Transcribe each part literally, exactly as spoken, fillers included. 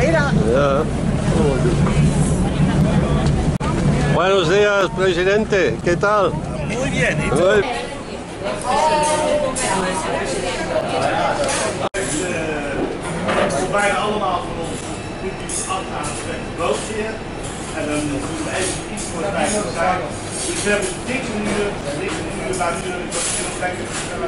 Mira. Ya. Buenos días, presidente. ¿Qué tal? Muy bien. ¿Y tú? Muy... Bijna allemaal van ons typisch af aan het slechte broodje. En dan doen we even iets voor het eigen zaak. Dus we hebben dikke uur, dikke uur, bij uur, ik was heel lekker vertellen.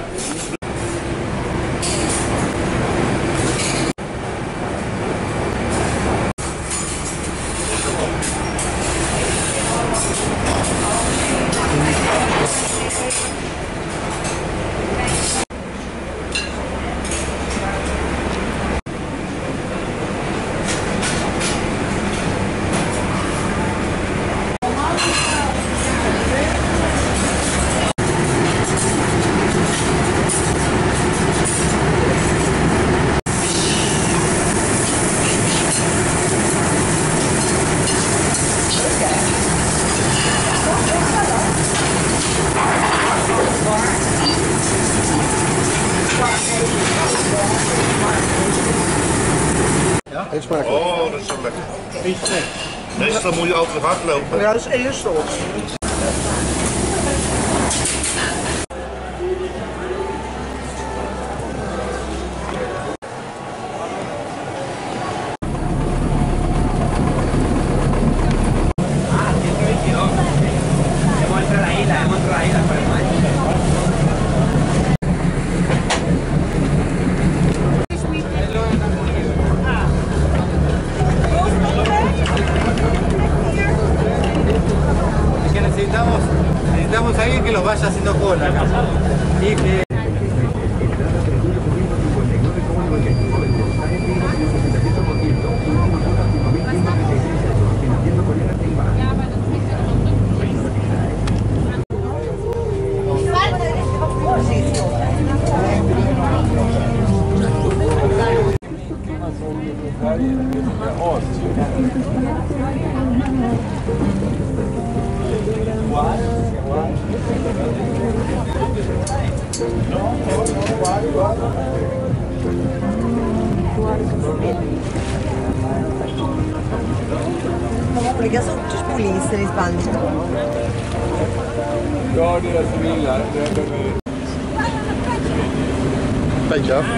Eet smakelijk. Oh, dat is zo lekker. Meestal moet je altijd hardlopen. Ja, dat is eerst ons. Necesitamos, necesitamos a alguien que los vaya haciendo cola acá. Y que... Ligga så hos polisen i Spanien. Ja, deras bilar. Beetje af.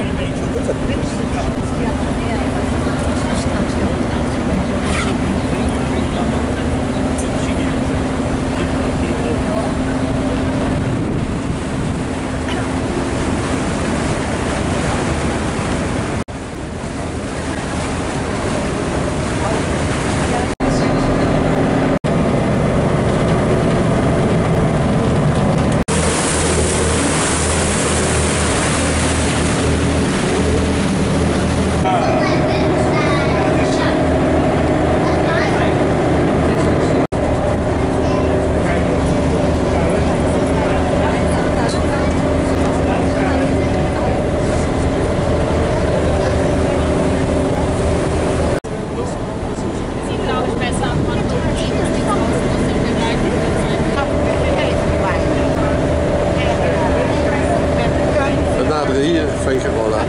Hier, Vengerola.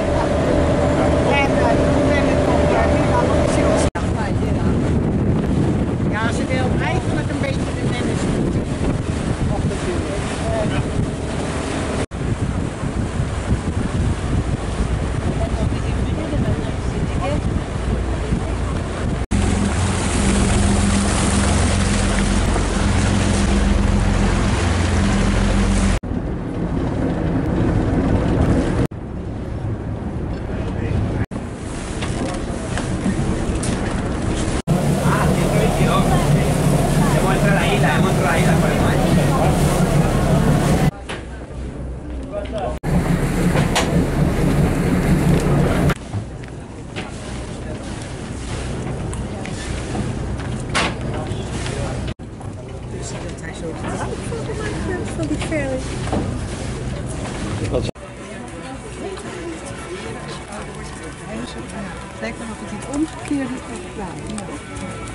Ja, ze wil eigenlijk een beetje de tennis moeten. Op de vuur. Van die ferry. Kijk maar of het niet omgekeerd is.